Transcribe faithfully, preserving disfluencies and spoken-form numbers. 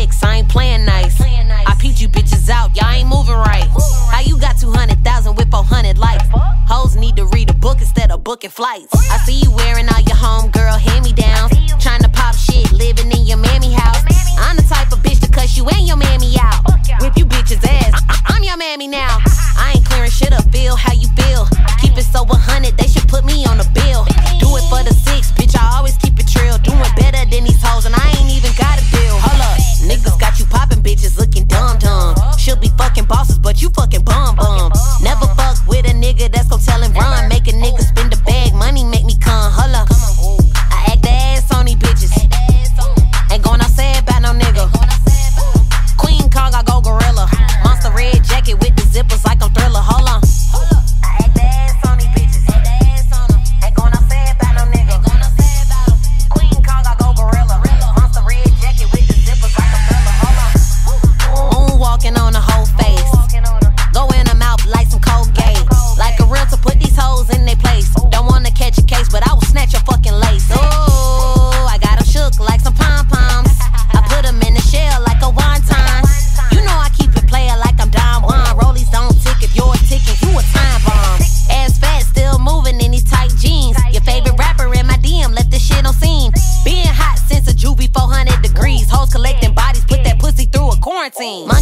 flex, I ain't playing nice. I peeped you bitches out, y'all ain't moving right. How you got two hundred thousand with four hundred likes? Hoes need to read a book instead of booking flights. I see you wearing all your homegirl hand-me-downs, trying to pop shit, living in your mammy house. I'm the type of bitch to cuss you and your mammy out. Whip you bitches ass, I I'm your mammy now. I ain't clearing shit up, feel how you feel. Keep it so one hundred, they should put me on the bill. Do it for the six, bitch, I always keep it trill. Doing better than these hoes and I ain't even got a bill. Hold up, niggas got you popping bitches looking dumb dumb. She'll be fucking bosses, but you fucking bum bum. Never fuck with a nigga that's gon' tell him run. Make a nigga spend the bag, money make me come. Hold up, I act the ass on these bitches. Ain't going outside about no nigga. Queen Kong, I go gorilla. Monster red jacket with the zippers like I'm Thriller. Hold on. I act the ass on these bitches. Ain't going outside about no nigga. Queen Kong, I go gorilla. Monster red jacket with the zippers like I'm Thriller. Hold on. Moonwalking on the whole face. Go in her mouth like some Colgate. Like a real to put these hoes in their place. Don't wanna catch a case, but I will snatch your fucking lace. Ooh, I got 'em shook like some pom-poms. I put 'em in the shell like a wonton. You know I keep it player like I'm Don Juan. Rollies don't tick if you're ticking, you a time bomb. Ass fat, still moving in these tight jeans. Your favorite rapper in my D M, left this shit on scene. Being hot since a juvie four hundred degrees. Hoes collecting bodies, put that pussy through a quarantine.